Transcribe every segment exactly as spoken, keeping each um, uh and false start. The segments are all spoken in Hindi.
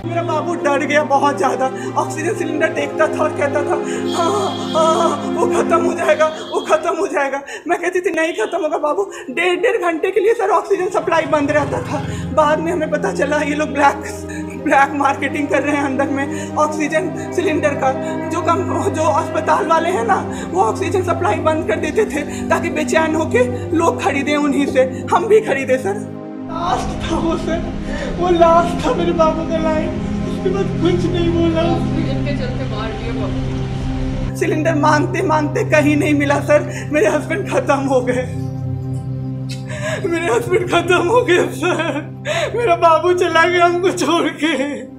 मेरा बाबू डर गया बहुत ज़्यादा। ऑक्सीजन सिलेंडर देखता था और कहता था हाँ हाँ वो ख़त्म हो जाएगा, वो ख़त्म हो जाएगा। मैं कहती थी नहीं ख़त्म होगा बाबू। डेढ़ डेढ़ घंटे के लिए सर ऑक्सीजन सप्लाई बंद रहता था। बाद में हमें पता चला ये लोग ब्लैक ब्लैक मार्केटिंग कर रहे हैं अंदर में ऑक्सीजन सिलेंडर का। जो कम जो अस्पताल वाले हैं ना वो ऑक्सीजन सप्लाई बंद कर देते थे ताकि बेचैन होके लोग खरीदें उन्हीं से। हम भी खरीदे सर। लास्ट था वो सर, वो लास्ट था मेरे बाबू का लाइन। उसके बाद कुछ नहीं बोला। ऑक्सीजन के चलते मार दिया। सिलेंडर मांगते मांगते कहीं नहीं मिला सर। मेरे हस्बैंड खत्म हो गए, मेरे हस्बैंड खत्म हो गए सर। मेरा बाबू चला गया हमको छोड़ के।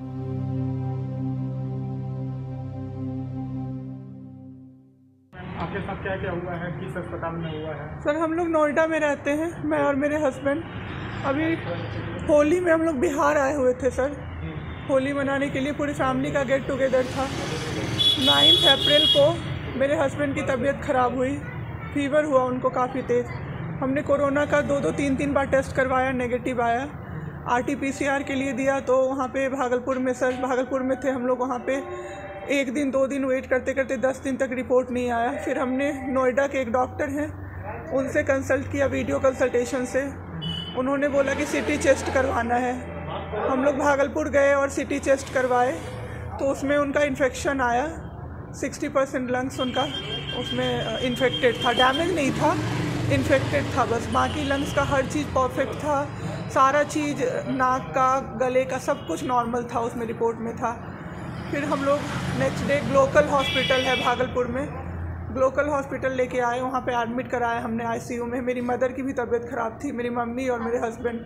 आपके साथ क्या क्या हुआ है, किस अस्पताल में हुआ है? सर हम लोग नोएडा में रहते हैं, मैं और मेरे हस्बैंड। अभी होली में हम लोग बिहार आए हुए थे सर। होली मनाने के लिए पूरी फैमिली का गेट टुगेदर था। नाइन्थ अप्रैल को मेरे हस्बैंड की तबीयत ख़राब हुई, फीवर हुआ उनको काफ़ी तेज़। हमने कोरोना का दो दो तीन तीन बार टेस्ट करवाया, नेगेटिव आया। आरटीपीसीआर के लिए दिया तो वहाँ पे भागलपुर में सर भागलपुर में थे हम लोग। वहाँ पे एक दिन दो दिन वेट करते करते दस दिन तक रिपोर्ट नहीं आया। फिर हमने नोएडा के एक डॉक्टर हैं उनसे कंसल्ट किया, वीडियो कंसल्टेशन से। उन्होंने बोला कि सीटी चेस्ट करवाना है। हम लोग भागलपुर गए और सीटी चेस्ट करवाए तो उसमें उनका इन्फेक्शन आया। सिक्सटी परसेंट लंग्स उनका उसमें इन्फेक्टेड था, डैमेज नहीं था, इन्फेक्टेड था बस। बाकी लंग्स का हर चीज़ परफेक्ट था, सारा चीज़ नाक का गले का सब कुछ नॉर्मल था, उसमें रिपोर्ट में था। फिर हम लोग नेक्स्ट डे ग्लोकल हॉस्पिटल है भागलपुर में, ग्लोकल हॉस्पिटल लेके आए। वहाँ पे एडमिट कराया हमने आईसीयू में। मेरी मदर की भी तबीयत ख़राब थी, मेरी मम्मी और मेरे हस्बैंड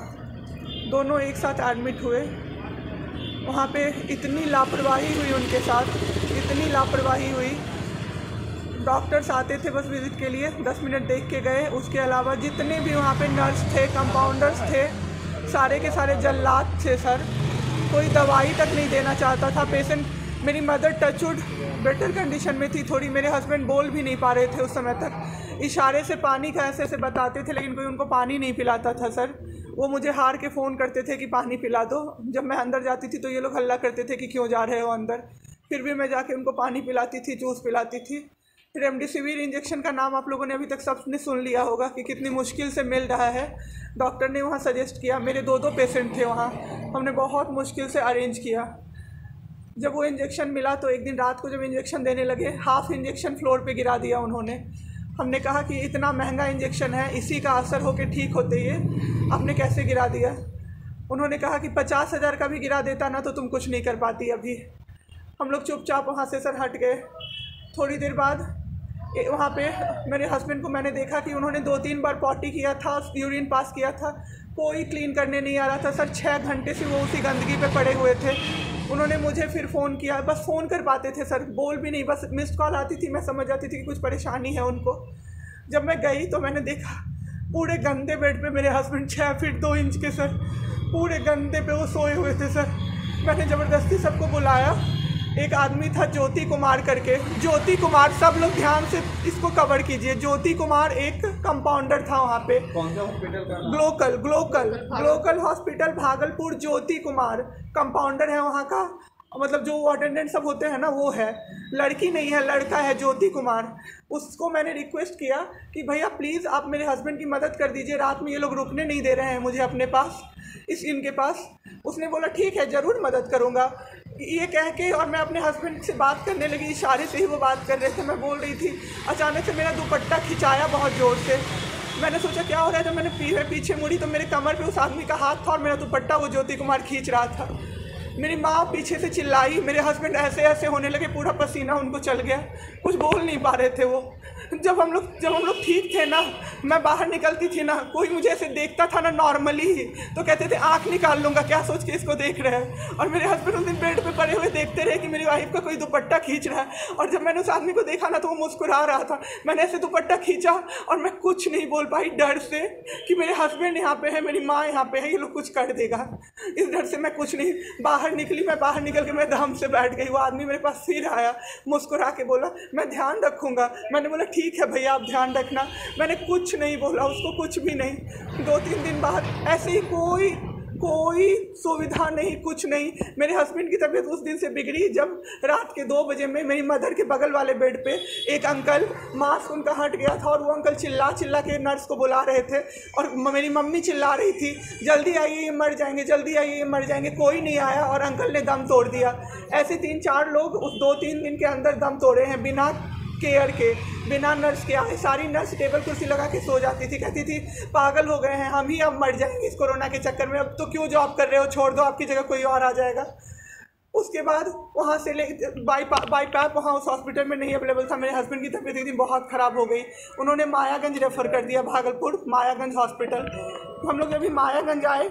दोनों एक साथ एडमिट हुए। वहाँ पे इतनी लापरवाही हुई उनके साथ, इतनी लापरवाही हुई। डॉक्टर्स आते थे बस विज़िट के लिए, दस मिनट देख के गए। उसके अलावा जितने भी वहाँ पे नर्स थे, कंपाउंडर्स थे, सारे के सारे जल्लाद थे सर। कोई दवाई तक नहीं देना चाहता था पेशेंट। मेरी मदर टचवुड बेटर कंडीशन में थी थोड़ी, मेरे हस्बैंड बोल भी नहीं पा रहे थे उस समय तक। इशारे से पानी का ऐसे ऐसे बताते थे लेकिन कोई उनको पानी नहीं पिलाता था सर। वो मुझे हार के फ़ोन करते थे कि पानी पिला दो। जब मैं अंदर जाती थी तो ये लोग हल्ला करते थे कि क्यों जा रहे हो अंदर। फिर भी मैं जाके उनको पानी पिलाती थी, जूस पिलाती थी। रेमडेसिविर इंजेक्शन का नाम आप लोगों ने अभी तक सबने सुन लिया होगा कि कितनी मुश्किल से मिल रहा है। डॉक्टर ने वहाँ सजेस्ट किया, मेरे दो दो पेशेंट थे वहाँ, हमने बहुत मुश्किल से अरेंज किया। जब वो इंजेक्शन मिला तो एक दिन रात को जब इंजेक्शन देने लगे, हाफ इंजेक्शन फ्लोर पे गिरा दिया उन्होंने। हमने कहा कि इतना महंगा इंजेक्शन है, इसी का असर होके ठीक होते ये आपने कैसे गिरा दिया। उन्होंने कहा कि पचास हज़ार का भी गिरा देता ना तो तुम कुछ नहीं कर पाती अभी। हम लोग चुपचाप वहाँ से सर हट गए। थोड़ी देर बाद वहाँ पे मेरे हस्बैंड को मैंने देखा कि उन्होंने दो तीन बार पॉटी किया था, यूरिन पास किया था, कोई क्लीन करने नहीं आ रहा था सर। छः घंटे से वो उसी गंदगी पे पड़े हुए थे। उन्होंने मुझे फिर फ़ोन किया, बस फ़ोन कर पाते थे सर, बोल भी नहीं, बस मिस्ड कॉल आती थी, मैं समझ जाती थी कि कुछ परेशानी है उनको। जब मैं गई तो मैंने देखा पूरे गंदे बेड पे मेरे हस्बैंड छः फीट दो इंच के सर, पूरे गंदे पे वो सोए हुए थे सर। मैंने ज़बरदस्ती सबको बुलाया। एक आदमी था ज्योति कुमार करके, ज्योति कुमार, सब लोग ध्यान से इसको कवर कीजिए। ज्योति कुमार एक कंपाउंडर था वहाँ पे। कौन सा हॉस्पिटल का? Glocal glocal glocal hospital Bhagalpur. Jyoti Kumar compounder है वहाँ का, मतलब जो अटेंडेंट सब होते हैं ना वो है, लड़की नहीं है लड़का है, ज्योति कुमार। उसको मैंने रिक्वेस्ट किया कि भैया प्लीज़ आप मेरे हस्बैंड की मदद कर दीजिए, रात में ये लोग रुकने नहीं दे रहे हैं मुझे अपने पास, इस इनके पास। उसने बोला ठीक है ज़रूर मदद करूँगा, ये कह के, और मैं अपने हस्बैंड से बात करने लगी। इशारे से ही वो बात कर रहे थे, मैं बोल रही थी। अचानक से मेरा दुपट्टा खिंचाया बहुत ज़ोर से। मैंने सोचा क्या हो रहा है, जब मैंने पीछे पीछे मुड़ी तो मेरे कमर पे उस आदमी का हाथ था और मेरा दुपट्टा वो ज्योति कुमार खींच रहा था। मेरी माँ पीछे से चिल्लाई, मेरे हस्बैंड ऐसे ऐसे होने लगे, पूरा पसीना उनको चल गया, कुछ बोल नहीं पा रहे थे वो। जब हम लोग जब हम लोग ठीक थे ना, मैं बाहर निकलती थी ना, कोई मुझे ऐसे देखता था ना नॉर्मली ही तो कहते थे आँख निकाल लूँगा, क्या सोच के इसको देख रहे हैं। और मेरे हस्बैंड उस दिन बेड पे पड़े हुए देखते रहे कि मेरी वाइफ का कोई दुपट्टा खींच रहा है। और जब मैंने उस आदमी को देखा ना तो वो मुस्कुरा रहा था। मैंने ऐसे दुपट्टा खींचा और मैं कुछ नहीं बोल पाई डर से कि मेरे हस्बैंड यहाँ पे है, मेरी माँ यहाँ पे है, ये लोग कुछ कर देगा। इस डर से मैं कुछ नहीं बाहर निकली। मैं बाहर निकल के मैं दम से बैठ गई। वो आदमी मेरे पास फिर आया, मुस्कुरा के बोला मैं ध्यान रखूँगा। मैंने बोला ठीक है भैया आप ध्यान रखना। मैंने कुछ नहीं बोला उसको, कुछ भी नहीं। दो तीन दिन बाद ऐसे ही कोई कोई सुविधा नहीं, कुछ नहीं। मेरे हस्बैंड की तबीयत उस दिन से बिगड़ी जब रात के दो बजे में मेरी मदर के बगल वाले बेड पे एक अंकल, मास्क उनका हट गया था और वो अंकल चिल्ला चिल्ला के नर्स को बुला रहे थे और मेरी मम्मी चिल्ला रही थी जल्दी आइए ये मर जाएंगे, जल्दी आइए ये मर जाएंगे। कोई नहीं आया और अंकल ने दम तोड़ दिया। ऐसे तीन चार लोग उस दो तीन दिन के अंदर दम तोड़े हैं बिना केयर के, बिना नर्स के आए। सारी नर्स टेबल कुर्सी लगा के सो जाती थी, कहती थी पागल हो गए हैं हम ही, अब मर जाएंगे इस कोरोना के चक्कर में, अब तो क्यों जॉब कर रहे हो, छोड़ दो, आपकी जगह कोई और आ जाएगा। उसके बाद वहाँ से ले बाई बाई पैप वहाँ उस हॉस्पिटल में नहीं अवेलेबल था। मेरे हस्बैंड की तबीयत एक दिन बहुत ख़राब हो गई, उन्होंने मायागंज रेफ़र कर दिया, भागलपुर मायागंज हॉस्पिटल। हम लोग जब भी मायागंज आए,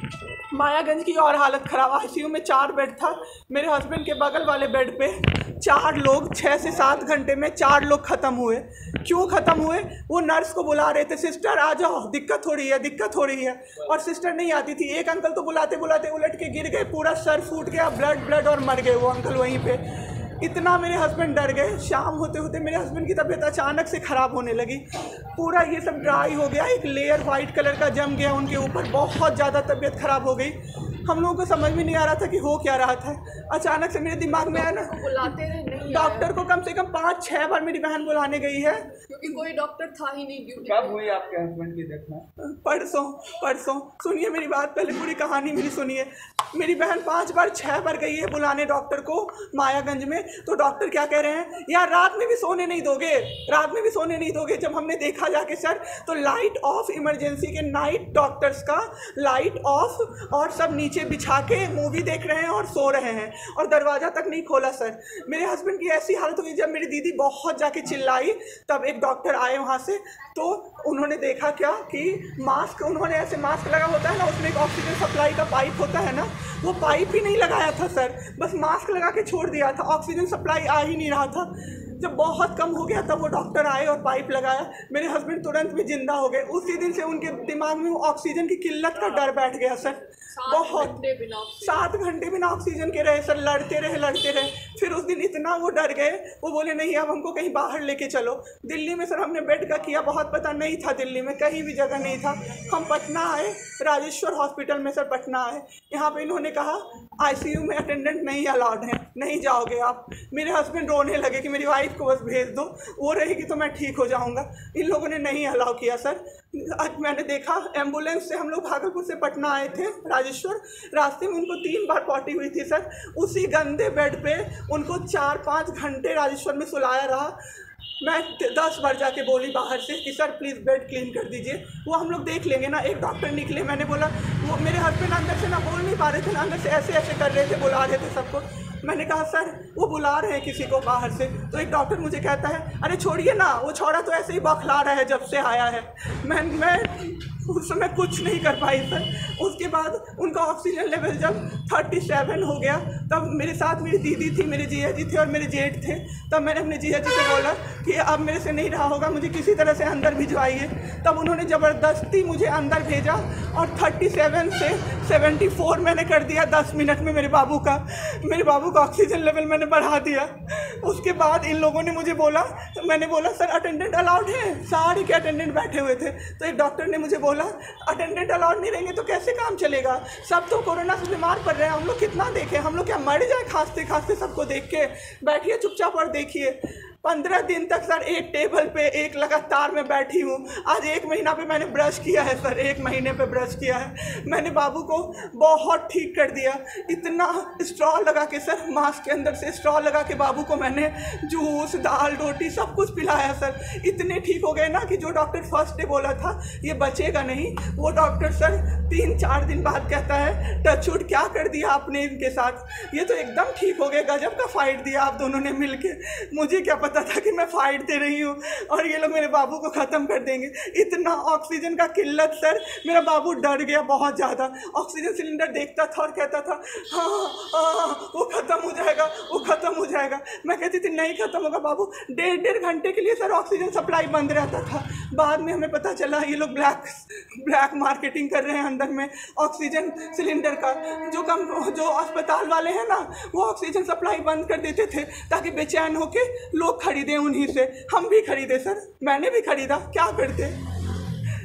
मायागंज की और हालत ख़राब, आईसीयू में चार बेड था। मेरे हस्बैंड के बगल वाले बेड पे चार लोग छः से सात घंटे में चार लोग ख़त्म हुए। क्यों ख़त्म हुए? वो नर्स को बुला रहे थे, सिस्टर आ जाओ, दिक्कत हो रही है, दिक्कत हो रही है, और सिस्टर नहीं आती थी। एक अंकल तो बुलाते बुलाते उलट के गिर गए, पूरा सर फूट गया, ब्लड ब्लड और मर गए वो अंकल वहीं पे। इतना मेरे हस्बैंड डर गए। शाम होते होते मेरे हस्बैंड की तबीयत अचानक से ख़राब होने लगी, पूरा ये सब ड्राई हो गया, एक लेयर वाइट कलर का जम गया उनके ऊपर, बहुत ज़्यादा तबीयत ख़राब हो गई। हम लोगों को समझ में नहीं आ रहा था कि हो क्या रहा था। अचानक से मेरे दिमाग में आया ना, बुलाते रहे नहीं, डॉक्टर को कम से कम पाँच छः बार मेरी बहन बुलाने गई है, क्योंकि कोई डॉक्टर था ही नहीं ड्यूटी। कब हुई आपके हस्बैंड की देखना? परसों परसों सुनिए मेरी बात, पहले पूरी कहानी मेरी सुनिए। मेरी बहन पांच बार छह बार गई है बुलाने डॉक्टर को मायागंज में, तो डॉक्टर क्या कह रहे हैं, यार रात में भी सोने नहीं दोगे, रात में भी सोने नहीं दोगे। जब हमने देखा जाके सर, तो लाइट ऑफ, इमरजेंसी के नाइट डॉक्टर्स का लाइट ऑफ, और सब नीचे बिछा के मूवी देख रहे हैं और सो रहे हैं, और दरवाज़ा तक नहीं खोला सर। मेरे हस्बैंड की ऐसी हालत हुई, जब मेरी दीदी बहुत जाके चिल्लाई तब एक डॉक्टर आए वहाँ से, तो उन्होंने देखा क्या कि मास्क, उन्होंने ऐसे मास्क लगा होता है ना, उसमें एक ऑक्सीजन सप्लाई का पाइप होता है ना, वो पाइप ही नहीं लगाया था सर, बस मास्क लगा के छोड़ दिया था, ऑक्सीजन सप्लाई आ ही नहीं रहा था। जब बहुत कम हो गया तब वो डॉक्टर आए और पाइप लगाया, मेरे हस्बैंड तुरंत भी जिंदा हो गए। उसी दिन से उनके दिमाग में ऑक्सीजन की किल्लत का डर बैठ गया सर, बहुत सात घंटे बिना ऑक्सीजन के रहे सर, लड़ते रहे लड़ते रहे। फिर उस दिन इतना वो डर गए, वो बोले नहीं अब हमको कहीं बाहर लेके चलो। दिल्ली में सर हमने बेड का किया, बहुत पता नहीं था, दिल्ली में कहीं भी जगह नहीं था। हम पटना आए, राजेश्वर हॉस्पिटल में सर पटना आए, यहाँ पे इन्होंने कहा आईसीयू में अटेंडेंट नहीं अलाउड है, नहीं जाओगे आप। मेरे हस्बैंड रोने लगे कि मेरी वाइफ को बस भेज दो, वो रहेगी तो मैं ठीक हो जाऊँगा। इन लोगों ने नहीं अलाउ किया सर। आज मैंने देखा, एम्बुलेंस से हम लोग भागलपुर से पटना आए थे राजेश्वर, रास्ते में उनको तीन बार पॉटी हुई थी सर, उसी गंदे बेड पे उनको चार पाँच घंटे राजेश्वर में सुलाया रहा। मैं दस बार जाके बोली बाहर से कि सर प्लीज़ बेड क्लीन कर दीजिए, वो हम लोग देख लेंगे ना। एक डॉक्टर निकले, मैंने बोला, वो मेरे हस्बैंड अंदर से ना बोल नहीं पा रहे थे ना, अंदर से ऐसे ऐसे कर रहे थे, बुला रहे थे सबको। मैंने कहा सर वो बुला रहे हैं किसी को बाहर से, तो एक डॉक्टर मुझे कहता है अरे छोड़िए ना, वो छोड़ा तो ऐसे ही बौखला रहा है जब से आया है। मैं मैं उस समय कुछ नहीं कर पाई सर। उसके बाद उनका ऑक्सीजन लेवल जब सैंतीस हो गया, तब मेरे साथ मेरी दीदी थी, मेरे जीजा जी थे और मेरे जेठ थे। तब मैंने अपने जीजा जी से बोला कि अब मेरे से नहीं रहा होगा, मुझे किसी तरह से अंदर भिजवाइए। तब उन्होंने ज़बरदस्ती मुझे अंदर भेजा और सैंतीस से चौहत्तर मैंने कर दिया दस मिनट में मेरे बाबू का। मेरे बाबू का ऑक्सीजन लेवल मैंने बढ़ा दिया। उसके बाद इन लोगों ने मुझे बोला, मैंने बोला सर अटेंडेंट अलाउड है, सारे के अटेंडेंट बैठे हुए थे। तो एक डॉक्टर ने मुझे बोला अटेंडेंट अलाउड नहीं रहेंगे तो कैसे काम चलेगा, सब तो कोरोना से बीमार पड़ रहे हैं, हम लोग कितना देखें, हम लोग क्या मर जाए खांसते खांसते सबको देख के। बैठिए चुपचाप और देखिए। पंद्रह दिन तक सर एक टेबल पे एक लगातार मैं बैठी हूँ। आज एक महीना पे मैंने ब्रश किया है सर, एक महीने पे ब्रश किया है मैंने। बाबू को बहुत ठीक कर दिया, इतना स्ट्रॉ लगा के सर, मास्क के अंदर से स्ट्रॉ लगा के बाबू को मैंने जूस दाल रोटी सब कुछ पिलाया सर। इतने ठीक हो गए ना कि जो डॉक्टर फर्स्ट डे बोला था ये बचेगा नहीं, वो डॉक्टर सर तीन चार दिन बाद कहता है टचवुड क्या कर दिया आपने इनके साथ, ये तो एकदम ठीक हो गए, गजब का फाइट दिया आप दोनों ने मिलके। मुझे क्या पता था कि मैं फाइट दे रही हूँ और ये लोग मेरे बाबू को ख़त्म कर देंगे। इतना ऑक्सीजन का किल्लत सर, मेरा बाबू डर गया बहुत ज़्यादा। ऑक्सीजन सिलेंडर देखता था और कहता था हाँ हाँ वो ख़त्म हो जाएगा, वो ख़त्म हो जाएगा। मैं कहती थी नहीं ख़त्म होगा बाबू। डेढ़ डेढ़ घंटे के लिए सर ऑक्सीजन सप्लाई बंद रहता था। बाद में हमें पता चला ये लोग ब्लैक ब्लैक मार्केटिंग कर रहे हैं अंदर में ऑक्सीजन सिलेंडर का। जो कम जो अस्पताल वाले हैं ना, वो ऑक्सीजन सप्लाई बंद कर देते थे ताकि बेचैन होके लोग खरीदें उन्हीं से। हम भी खरीदे सर, मैंने भी खरीदा, क्या करते।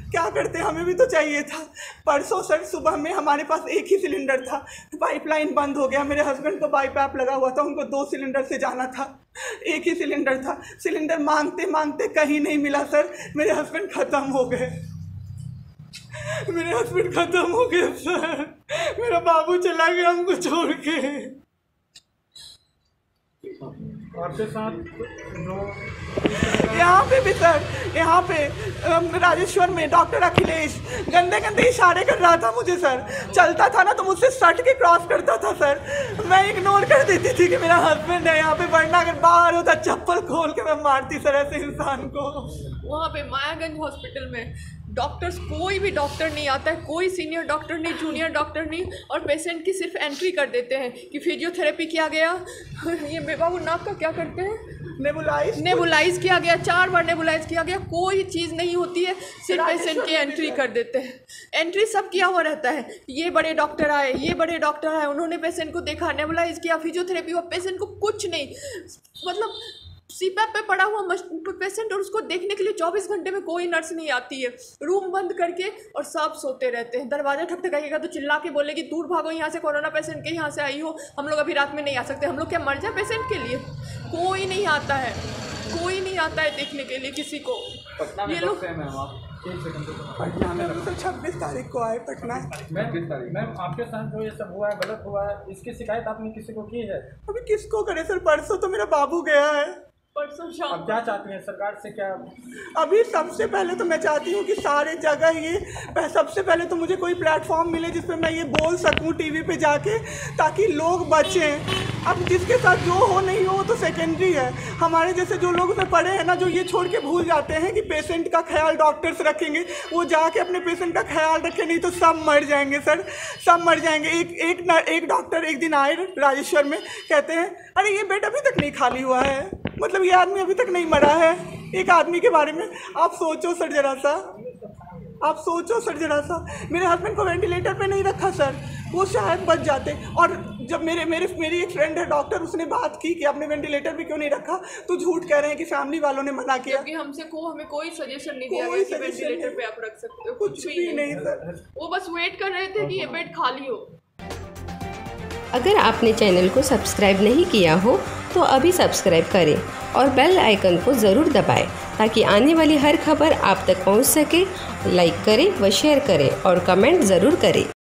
क्या करते, हमें भी तो चाहिए था। परसों सर सुबह में हमारे पास एक ही सिलेंडर था, पाइपलाइन बंद हो गया, मेरे हस्बैंड को बाईपैप लगा हुआ था, उनको दो सिलेंडर से जाना था, एक ही सिलेंडर था। सिलेंडर मांगते मांगते कहीं नहीं मिला सर, मेरे हस्बैंड ख़त्म हो गए, मेरे हस्बैंड ख़त्म हो गए सर, मेरा बाबू चला गया हमको छोड़ के। आपके साथ जो यहाँ पे भी सर, यहाँ पे राजेश्वर में डॉक्टर अखिलेश गंदे गंदे इशारे कर रहा था मुझे सर, चलता था ना तो मुझसे सट के क्रॉस करता था सर, मैं इग्नोर कर देती थी कि मेरा हस्बैंड है यहाँ पे, वरना अगर बाहर होता चप्पल खोल के मैं मारती सर ऐसे इंसान को। वहाँ पे मायागंज हॉस्पिटल में डॉक्टर्स, कोई भी डॉक्टर नहीं आता है, कोई सीनियर डॉक्टर नहीं, जूनियर डॉक्टर नहीं, और पेशेंट की सिर्फ एंट्री कर देते हैं कि फिजियोथेरेपी किया गया, ये बेबाबू नाक का क्या करते हैं, नेबुलाइज नेबुलाइज किया गया, चार बार नेबुलाइज किया गया, कोई चीज़ नहीं होती है, सिर्फ पेशेंट की एंट्री कर देते हैं। एंट्री सब किया हुआ रहता है, ये बड़े डॉक्टर आए, ये बड़े डॉक्टर आए, उन्होंने पेशेंट को देखा, नेबुलाइज किया, फिजियोथेरेपी हुआ, पेशेंट को कुछ नहीं, मतलब सीपैप पे पड़ा हुआ पेशेंट, और उसको देखने के लिए चौबीस घंटे में कोई नर्स नहीं आती है, रूम बंद करके, और सब सोते रहते हैं। दरवाज़ा ठकठकाएगा तो चिल्ला के बोलेगी दूर भागो यहाँ से, कोरोना पेशेंट के यहाँ से आई हो, हम लोग अभी रात में नहीं आ सकते, हम लोग क्या मर जाए पेशेंट के लिए? कोई नहीं आता है, कोई नहीं आता है देखने के लिए किसी को। ये लोग पटना में तो छब्बीस तारीख को आए पटना। मैम आपके साथ जो ये सब हुआ है गलत हुआ है, इसकी शिकायत आपने किसी को की है? अभी किसको करे सर, परसों तो मेरा बाबू गया है, परसों शाम। आप क्या चाहती हैं सरकार से? क्या अभी सबसे पहले तो मैं चाहती हूँ कि सारे जगह ये, सबसे पहले तो मुझे कोई प्लेटफॉर्म मिले जिस पे मैं ये बोल सकूँ टीवी पे जाके, ताकि लोग बचें। अब जिसके साथ जो हो नहीं हो तो सेकेंडरी है, हमारे जैसे जो लोग उसमें पड़े हैं ना, जो ये छोड़ के भूल जाते हैं कि पेशेंट का ख्याल डॉक्टर्स रखेंगे, वो जाके अपने पेशेंट का ख्याल रखें, नहीं तो सब मर जाएंगे सर, सब मर जाएंगे। एक एक न, एक डॉक्टर एक दिन आए राजेश्वर में, कहते हैं अरे ये बेड अभी तक नहीं खाली हुआ है, मतलब ये आदमी अभी तक नहीं मरा है। एक आदमी के बारे में आप सोचो सर जरा सा, आप सोचो सर जरा सा। मेरे हस्बैंड को वेंटिलेटर पे नहीं रखा सर, वो शायद बच जाते। और जब मेरे मेरे मेरी एक फ्रेंड है डॉक्टर, उसने बात की कि आपने वेंटिलेटर पे क्यों नहीं रखा, तो झूठ कह रहे हैं कि फैमिली वालों ने मना किया। क्योंकि हमसे को हमें कोई सजेशन नहीं दिया गया कि वेंटिलेटर पे आप रख सकते हो, कुछ भी नहीं सर, वो बस वेट कर रहे थे कि ये बेड खाली हो। अगर आपने चैनल को सब्सक्राइब नहीं किया हो तो अभी सब्सक्राइब करें और बेल आइकन को ज़रूर दबाएं ताकि आने वाली हर खबर आप तक पहुंच सके। लाइक करें व शेयर करें और कमेंट ज़रूर करें।